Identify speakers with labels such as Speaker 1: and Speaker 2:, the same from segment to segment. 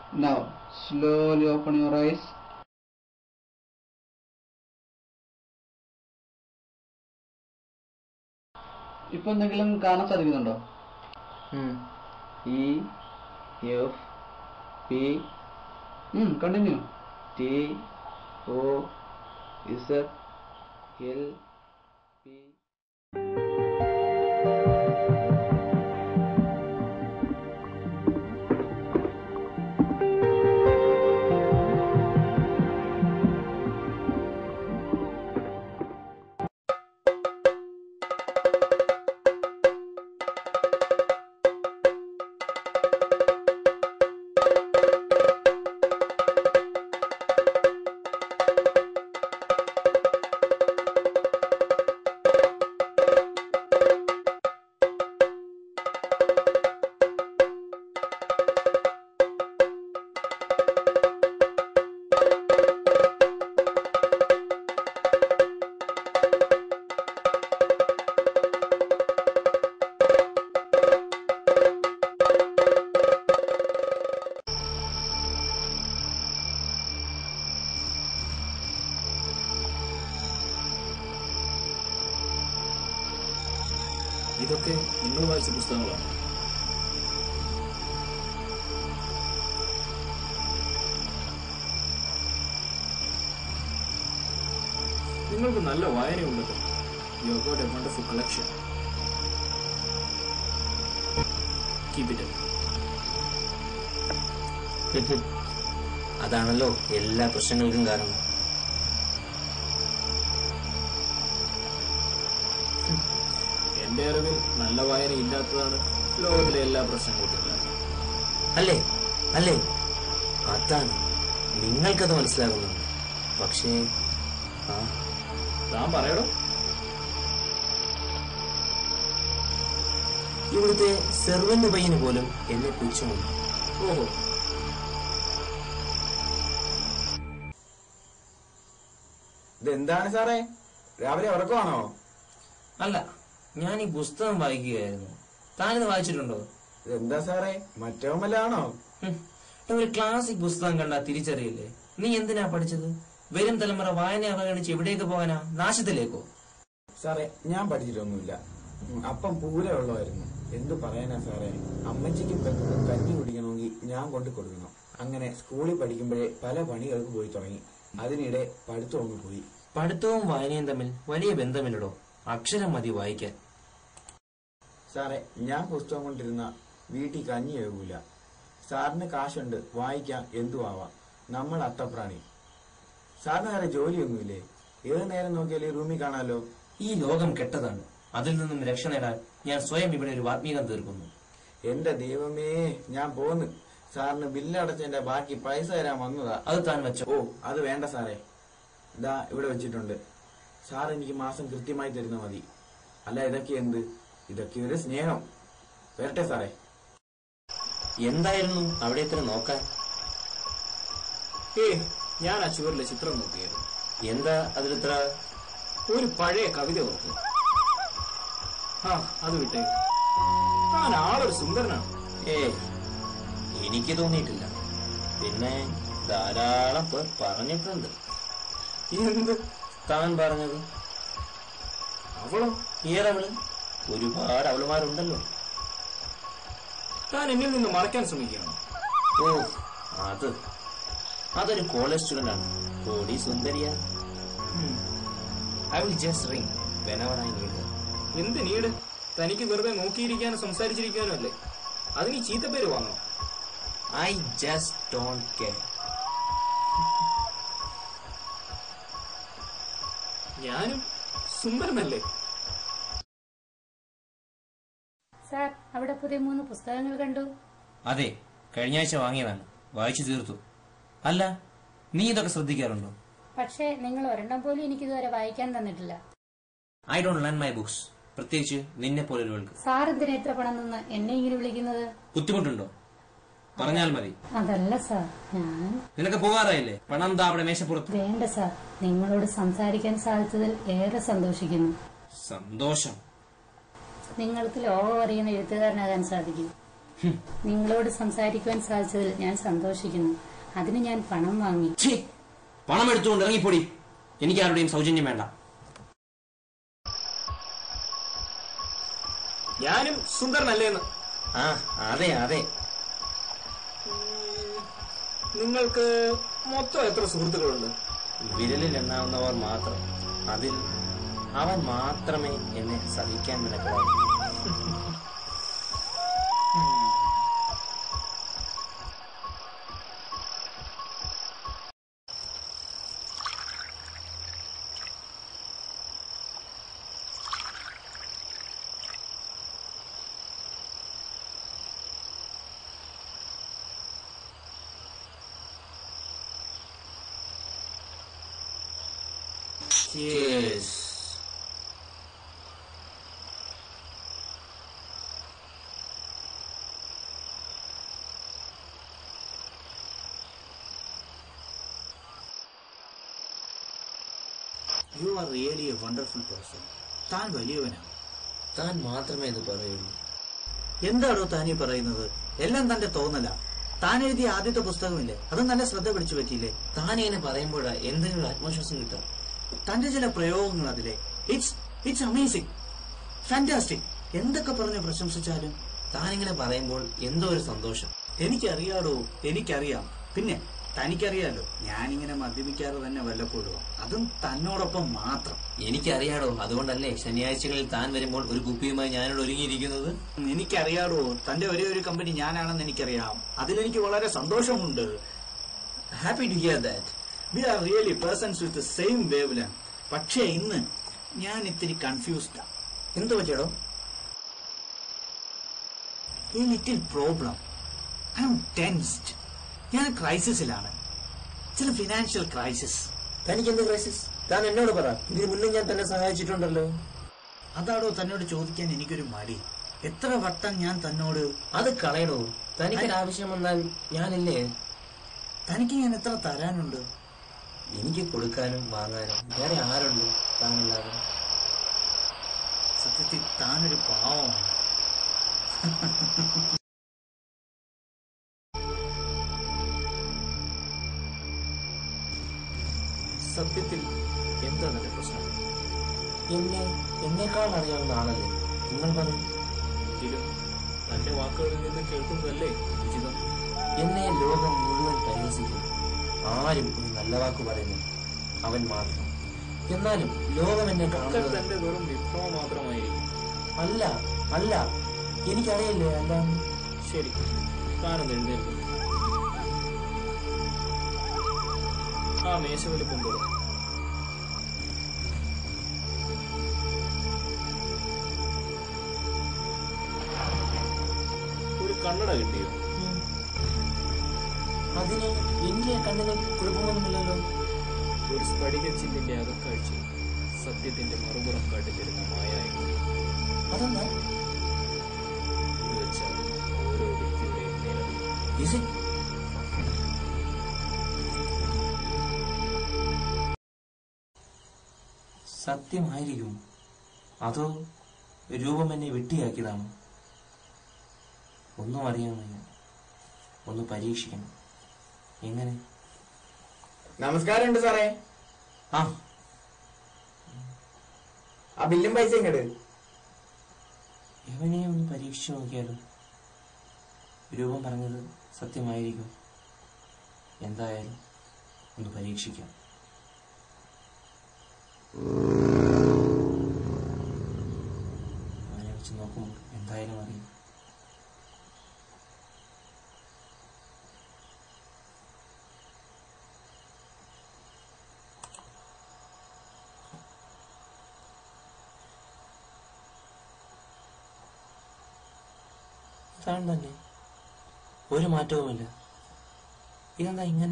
Speaker 1: Now, slowly open your eyes. ഇപ്പോൾ എന്തെങ്കിലും കാണാൻ സാധിക്കുന്നുണ്ടോ?
Speaker 2: E F P
Speaker 1: continue.
Speaker 2: T O Z L P.
Speaker 3: ഇതൊക്കെ നിങ്ങൾ വായിച്ച പുസ്തകങ്ങളാണ്. നിങ്ങൾക്ക് നല്ല വായനയുണ്ടല്ലോ. You got a wonderful collection. Keep it.
Speaker 4: അതാണല്ലോ എല്ലാ പ്രശ്നങ്ങൾക്കും കാരണം.
Speaker 3: എന്റെ അറിവിൽ നല്ല വായന ഇല്ലാത്തതാണ് ലോകത്തിലെ എല്ലാ പ്രശ്നങ്ങൾക്കും കാരണം.
Speaker 4: അല്ലേ അല്ലേ? അതാണ് നിങ്ങൾക്കത് മനസ്സിലാകുന്നുണ്ട്. പക്ഷേ
Speaker 3: താൻ പറയടോ.
Speaker 4: ഇവിടുത്തെ സെർവന്റ് പയ്യന് പോലും എന്നെ പുച്ഛമുണ്ട്.
Speaker 3: ഓഹോ,
Speaker 2: ഇതെന്താണ് സാറേ, രാവിലെ ഉറക്കമാണോ?
Speaker 4: അല്ല, ഞാൻ ഈ പുസ്തകം വായിക്കുകയായിരുന്നു. താനിത് വായിച്ചിട്ടുണ്ടോ?
Speaker 2: ഇതെന്താ സാറേ, മറ്റവമല്ലാണോ?
Speaker 4: ഒരു ക്ലാസിക് പുസ്തകം കണ്ടാ തിരിച്ചറിയില്ലേ? നീ എന്തിനാ പഠിച്ചത്? വരും തലമുറ വായന അവഗണിച്ച് എവിടേക്ക് പോകാനാ? നാശത്തിലേക്കോ?
Speaker 2: സാറേ, ഞാൻ പഠിച്ചിട്ടൊന്നുമില്ല. അപ്പം പൂരമുള്ളമായിരുന്നു. എന്തു പറയാനാ സാറേ, അമ്മച്ചിക്കും പെട്ടെന്ന് കഞ്ഞി കുടിക്കണമെങ്കിൽ ഞാൻ കൊണ്ടു കൊടുക്കണം. അങ്ങനെ സ്കൂളിൽ പഠിക്കുമ്പോഴേ പല പണികൾക്ക് പോയി തുടങ്ങി. അതിനിടെ പഠിത്തം ഒന്ന് പോയി.
Speaker 4: പഠിത്തവും വായനയും തമ്മിൽ വലിയ ബന്ധമില്ലടോ. അക്ഷരം മതി വായിക്കാൻ.
Speaker 2: സാറേ, ഞാൻ പുസ്തകം കൊണ്ടിരുന്ന വീട്ടിൽ കഞ്ഞി എഴുകൂല. സാറിന് കാശുണ്ട്, വായിക്കാം, എന്തുവാവാം. നമ്മൾ അട്ടപ്രാണി. സാറിന് വേറെ ജോലിയൊന്നുമില്ലേ? ഏത് നേരം നോക്കിയാലും റൂമിൽ കാണാലോ.
Speaker 4: ഈ ലോകം കെട്ടതാണ്. അതിൽ നിന്നും രക്ഷ നേടാൻ ഞാൻ സ്വയം ഇവിടെ ഒരു വാത്മീകം തീർക്കുന്നു.
Speaker 2: എന്റെ ദൈവമേ, ഞാൻ പോന്ന്. സാറിന് ബില്ലടച്ചതിന്റെ ബാക്കി പൈസ തരാൻ വന്നതാ.
Speaker 4: അത് താൻ വെച്ചോ?
Speaker 2: ഓ, അത് വേണ്ട സാറേ. ഇതാ ഇവിടെ വെച്ചിട്ടുണ്ട്. സാർ എനിക്ക് മാസം കൃത്യമായി തരുന്ന മതി. അല്ല, ഇതൊക്കെ എന്ത്? ഇതൊക്കെ ഒരു സ്നേഹം. വരട്ടെ സാറേ.
Speaker 4: എന്തായിരുന്നു അവിടെ ഇത്ര നോക്കാൻ?
Speaker 3: ഞാൻ ആ ചുവരിലെ ചിത്രം നോക്കിയായിരുന്നു.
Speaker 4: എന്താ അതിലിത്ര?
Speaker 3: ഒരു പഴയ കവിത ഓർത്തു. അത് വിട്ടേ. താൻ ആളൊരു സുന്ദരനാണ്.
Speaker 4: എനിക്ക് തോന്നിയിട്ടില്ല. പിന്നെ ധാരാളം പേർ പറഞ്ഞിട്ടുണ്ട്.
Speaker 3: എന്ത്?
Speaker 4: താൻ പറഞ്ഞത്.
Speaker 3: അവളോ?
Speaker 4: ഏതവള്? ഒരുപാട് അവളുമാരുണ്ടല്ലോ.
Speaker 3: താൻ എന്നിൽ നിന്ന് മറയ്ക്കാൻ ശ്രമിക്കുകയാണ്.
Speaker 4: അതൊരു കോളേജ് സ്റ്റുഡന്റ് ആണ്. കോടി സുന്ദരിയാ. I will just ring whenever I need her.
Speaker 3: എന്ത് നീട്? തനിക്ക് വെറുതെ നോക്കിയിരിക്കാനും സംസാരിച്ചിരിക്കാനും അല്ലേ? അതിന് ഈ ചീത്തപ്പേര് വാങ്ങണം.
Speaker 4: I just don't care.
Speaker 3: ഞാനും സുന്ദരനല്ലേ?
Speaker 5: സാർ, അവിടെ പുതിയ 3 പുസ്തകങ്ങൾ കണ്ടു.
Speaker 4: അതെ, കഴിഞ്ഞ ആഴ്ച വാങ്ങിയതാണ്. വായിച്ചു തീർത്തു. അല്ല, നീ ഇതൊക്കെ ശ്രദ്ധിക്കാറുണ്ടോ?
Speaker 5: പക്ഷേ നിങ്ങൾ ഒരെണ്ണം പോലും എനിക്കിതുവരെ വായിക്കാൻ തന്നിട്ടില്ല.
Speaker 4: I don't learn my books. പ്രത്യേകിച്ച് നിന്നെ പോലുള്ളവർക്ക്.
Speaker 5: സാർ എന്തിനാ എത്ര പണം തന്ന് എന്നെ ഇങ്ങനെ വിളിക്കുന്നത്?
Speaker 4: ബുദ്ധിമുട്ടുണ്ടോ? പറഞ്ഞാൽ മതി.
Speaker 5: അതല്ല സാർ, ഞാൻ...
Speaker 4: നിനക്ക് പോകാറായില്ലേ? പണം താ അവിടെ മേശപ്പുറത്ത്.
Speaker 5: വേണ്ട സാർ, നിങ്ങളോട് സംസാരിക്കാൻ സാധിച്ചതിൽ ഏറെ സന്തോഷിക്കുന്നു.
Speaker 4: സന്തോഷം?
Speaker 5: നിങ്ങൾക്ക് ലോകം അറിയുന്ന എഴുത്തുകാരനാകാൻ സാധിക്കും. നിങ്ങളോട് സംസാരിക്കുവാൻ സാധിച്ചതിൽ ഞാൻ സന്തോഷിക്കുന്നു. അതിന് ഞാൻ പണം വാങ്ങി.
Speaker 4: പണം എടുത്തുകൊണ്ട് ഇറങ്ങിപ്പോടി. എനിക്ക് ആരുടെയും സൗജന്യം വേണ്ട.
Speaker 3: ഞാനും സുന്ദരനല്ലേന്ന്.
Speaker 4: ആ അതെ അതെ.
Speaker 3: നിങ്ങൾക്ക് മൊത്തം എത്ര സുഹൃത്തുക്കളുണ്ട്?
Speaker 4: വിരലിൽ എണ്ണാവുന്നവർ മാത്രം. അതിൽ അവൻ മാത്രമേ എന്നെ സഹിക്കാൻ നിനക്കുള്ളൂ. Cheers.
Speaker 6: You are really a wonderful person. താൻ വലിയവനാണ്.
Speaker 4: താൻ മാത്രമേ ഇത് പറയുള്ളൂ.
Speaker 6: എന്താണോ താനീ പറയുന്നത്? എല്ലാം തന്റെ തോന്നല. താൻ എഴുതിയ ആദ്യത്തെ പുസ്തകമില്ലേ, അത് നല്ല ശ്രദ്ധ പിടിച്ചു പറ്റിയില്ലേ?
Speaker 4: താൻ ഇങ്ങനെ പറയുമ്പോഴാ എന്തെങ്കിലും ആത്മവിശ്വാസം കിട്ടാം.
Speaker 6: തന്റെ ചില പ്രയോഗങ്ങൾ അതിലെ ഇറ്റ്സ് അമേസിംഗ്, ഫാന്റാസ്റ്റിക്. എന്തൊക്കെ പറഞ്ഞ് പ്രശംസിച്ചാലും
Speaker 4: താനിങ്ങനെ പറയുമ്പോൾ എന്തോ ഒരു സന്തോഷം.
Speaker 6: എനിക്കറിയാടോ, എനിക്കറിയാം. പിന്നെ തനിക്കറിയാലോ, ഞാനിങ്ങനെ മദ്യപിക്കാറ് തന്നെ വല്ലപ്പോഴും, അതും തന്നോടൊപ്പം മാത്രം.
Speaker 4: എനിക്കറിയാടോ, അതുകൊണ്ടല്ലേ ശനിയാഴ്ചകളിൽ താൻ വരുമ്പോൾ ഒരു കുപ്പിയുമായി ഞാനോട് ഒരുങ്ങിയിരിക്കുന്നത്.
Speaker 6: എനിക്കറിയാടോ, തന്റെ ഒരേ ഒരു കമ്പനി ഞാനാണെന്ന് എനിക്കറിയാം. അതിലെനിക്ക് വളരെ സന്തോഷമുണ്ട്. Happy to hear that. We are really persons with same wavelength. പക്ഷേ ഇന്ന് ഞാൻ ഇത്തിരി കൺഫ്യൂസ്ഡാ.
Speaker 4: എന്തു പറ്റിയടോ?
Speaker 6: ഈ little problem. I am tensed. ഞാൻ ക്രൈസിസിലാണ്. ചില ഫിനാൻഷ്യൽ ക്രൈസിസ്.
Speaker 4: തനിക്ക് എന്ത് ക്രൈസിസ്? താൻ എന്നോട് പറ. ഇതിന് മുന്നേ ഞാൻ തന്നെ സഹായിച്ചിട്ടുണ്ടല്ലോ.
Speaker 6: അതാടോ തന്നോട് ചോദിക്കാൻ എനിക്കൊരു മടി. എത്ര വട്ടം ഞാൻ തന്നോട്.
Speaker 4: അത് കളയണോ. തനിക്കൊരാവശ്യം വന്നാൽ ഞാനില്ലേ.
Speaker 6: തനിക്ക് ഞാൻ എത്ര തരാനുണ്ട്?
Speaker 4: എനിക്ക് കൊടുക്കാനും വാങ്ങാനും വേറെ ആരുണ്ട് താനല്ലാതെ?
Speaker 6: സത്യത്തിൽ താനൊരു പാവമാണ്.
Speaker 3: സത്യത്തിൽ എന്താ തന്റെ പ്രശ്നം?
Speaker 4: എന്നേക്കാൾ അറിയാവുന്ന ആളല്ലേ നിങ്ങൾ പറയും.
Speaker 3: എങ്കിലും തന്റെ വാക്കുകളിൽ നിന്ന് കേൾക്കുന്നതല്ലേ ഉചിതം.
Speaker 4: എന്നെ ലോകം മുഴുവൻ പരിഹസിക്കും. ആരും ഒരു നല്ല വാക്ക് പറയുന്നു, അവൻ മാത്രം. എന്നാലും ലോകം എന്നെ കാണുന്നത്
Speaker 3: തന്റെ വെറും വിഭ്രമം മാത്രമായിരിക്കും.
Speaker 4: അല്ല അല്ല, എനിക്കറിയില്ലേ. അല്ല
Speaker 3: ശരി, താനൊന്ന് എഴുന്നേൽക്കും. ആ മേശവലിപ്പം കൊടുക്കും. ഒരു കണ്ണട കിട്ടിയോ?
Speaker 4: അതിന് എന്റെ കണ്ണിന് കുഴപ്പമൊന്നുമില്ലല്ലോ.
Speaker 3: ഒരു സ്ഫടികച്ചില്ലിന്റെ അകക്കാഴ്ച സത്യത്തിന്റെ മറുപുറം കാട്ടിത്തരുന്ന മായായി.
Speaker 4: അതെന്താ?
Speaker 3: ഇത് വെച്ചാൽ ഓരോ വ്യക്തിയുടെയും നിലവിൽ
Speaker 4: Is it? സത്യമായിരിക്കും. അതോ രൂപം എന്നെ വെട്ടിയാക്കിയതാണോ? ഒന്നും അറിയാൻ വയ്യ. ഒന്ന് പരീക്ഷിക്കണം. എങ്ങനെ?
Speaker 2: നമസ്കാരമുണ്ട് സാറേ.
Speaker 4: ആ
Speaker 2: ബില്ലും പൈസ ഇങ്ങട്.
Speaker 4: എവനെ ഒന്ന് പരീക്ഷിച്ചു നോക്കിയാലോ? രൂപം പറഞ്ഞത് സത്യമായിരിക്കും. എന്തായാലും ഒന്ന് പരീക്ഷിക്കാം. അവനെ വെച്ച് നോക്കുമ്പോൾ എന്തായാലും അറിയും. താൻ തന്നെ, ഒരു മാറ്റവുമില്ല. ഇതെന്താ ഇങ്ങനെ?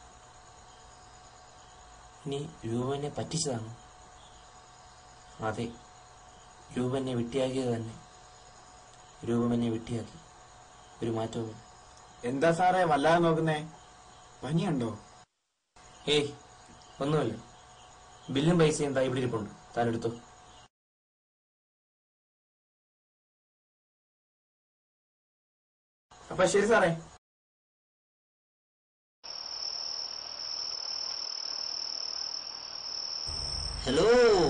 Speaker 4: ഇനി രൂപനെ പറ്റിച്ചതാണോ? അതെ, രൂപനെ വെട്ടിയാക്കിയത് തന്നെ. രൂപമെന്നെ വെട്ടിയാക്കി. ഒരു മാറ്റവുമില്ല.
Speaker 2: എന്താ സാറേ വല്ലാതെ നോക്കുന്നേ? പനിയുണ്ടോ?
Speaker 4: ഏയ്, ഒന്നുമില്ല. ബില്ലും പൈസയും എന്താ ഇവിടെ ഇരിപ്പുണ്ട്, താൻ എടുത്തോ.
Speaker 2: അപ്പൊ ശരി സാറേ.
Speaker 6: ഹലോ.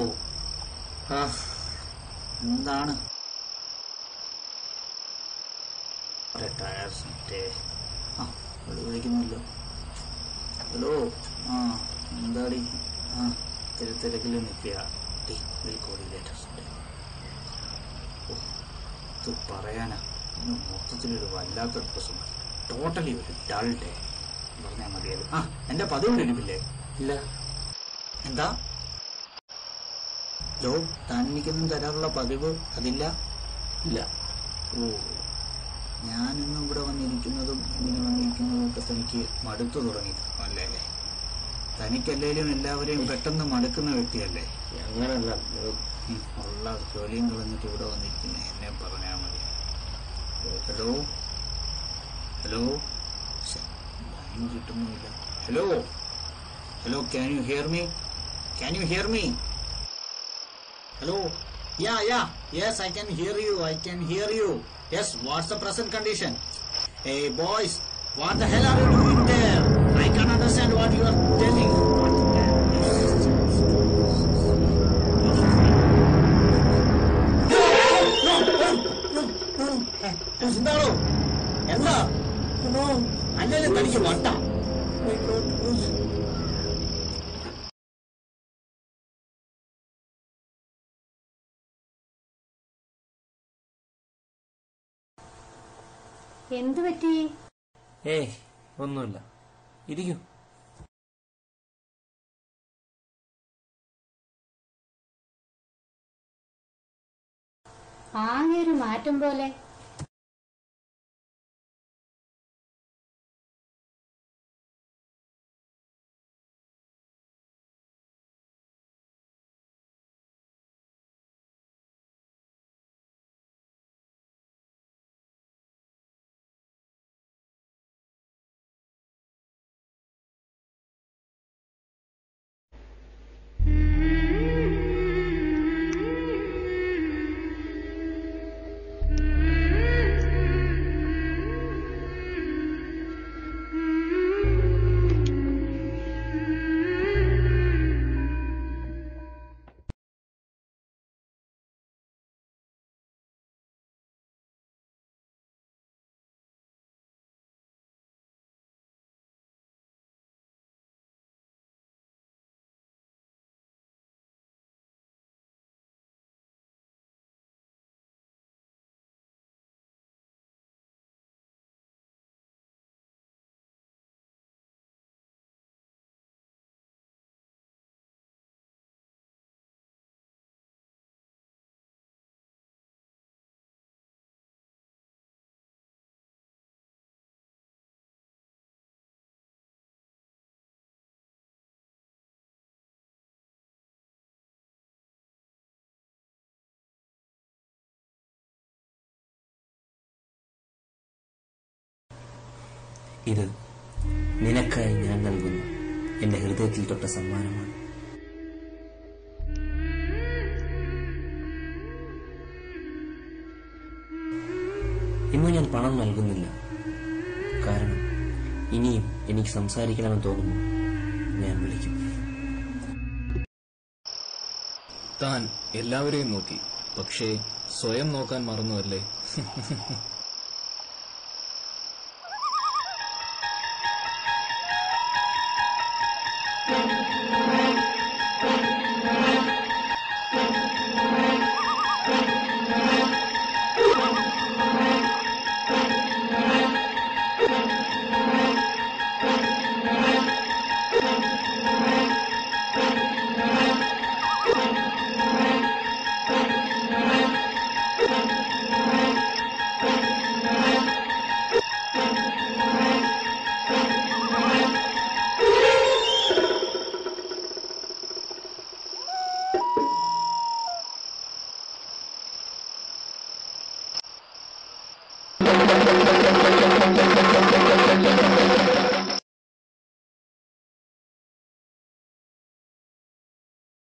Speaker 6: എന്താണ് വിളിക്കുന്നല്ലോ. ഹലോ. എന്താടി? തിരക്കിൽ നിൽക്കുക. ഇത് പറയാനാ മൊത്തത്തിലൊരു വല്ലാത്തൊരു പ്രശ്നം. ടോട്ടലി ഒരു ഡൾ ഡേ പറഞ്ഞാൽ മതിയല്ലോ. എന്റെ പതിവ് എടുപ്പില്ലേ?
Speaker 4: ഇല്ല.
Speaker 6: എന്താ ജോ, താൻ എനിക്കൊന്നും തരാനുള്ള പതിവ് അതില്ല?
Speaker 4: ഇല്ല.
Speaker 6: ഞാനിന്നും ഇവിടെ വന്നിരിക്കുന്നതും ഇങ്ങനെ വന്നിരിക്കുന്നതും ഒക്കെ തനിക്ക് മടുത്തു തുടങ്ങി അല്ലേ? തനിക്കല്ലേലും എല്ലാവരെയും പെട്ടെന്ന് മടുക്കുന്ന വ്യക്തിയല്ലേ?
Speaker 4: അങ്ങനല്ല,
Speaker 6: ഉള്ള ജോലിയും കളഞ്ഞിട്ട് ഇവിടെ വന്നിരിക്കുന്ന എന്നെ പറഞ്ഞാൽ മതി. Hello hello. ലൈൻ കിട്ടുന്നുമില്ല. Hello hello. Can you hear me? Can you hear me? Hello. Yeah. Yes, I can hear you. Yes, what's the present condition? Hey, boys, what the hell are you doing there? I can't understand what you are telling. എന്താണോ? എന്താ? അല്ലല്ലേ തനിക്ക് വട്ട?
Speaker 5: എന്തു പറ്റി?
Speaker 4: ഒന്നുമില്ല, ഇരിക്കൂ.
Speaker 5: ആകെ ഒരു മാറ്റം പോലെ.
Speaker 4: ഇത് നിനക്കായി ഞാൻ നൽകുന്ന എന്റെ ഹൃദയത്തിൽ തൊട്ട സമ്മാനമാണ്. ഇന്ന് ഞാൻ പണം നൽകുന്നില്ല, കാരണം ഇനിയും എനിക്ക് സംസാരിക്കണമെന്ന് തോന്നുന്നു ഞാൻ വിളിക്കും.
Speaker 3: താൻ എല്ലാവരെയും നോക്കി, പക്ഷേ സ്വയം നോക്കാൻ മറന്നുവല്ലേ?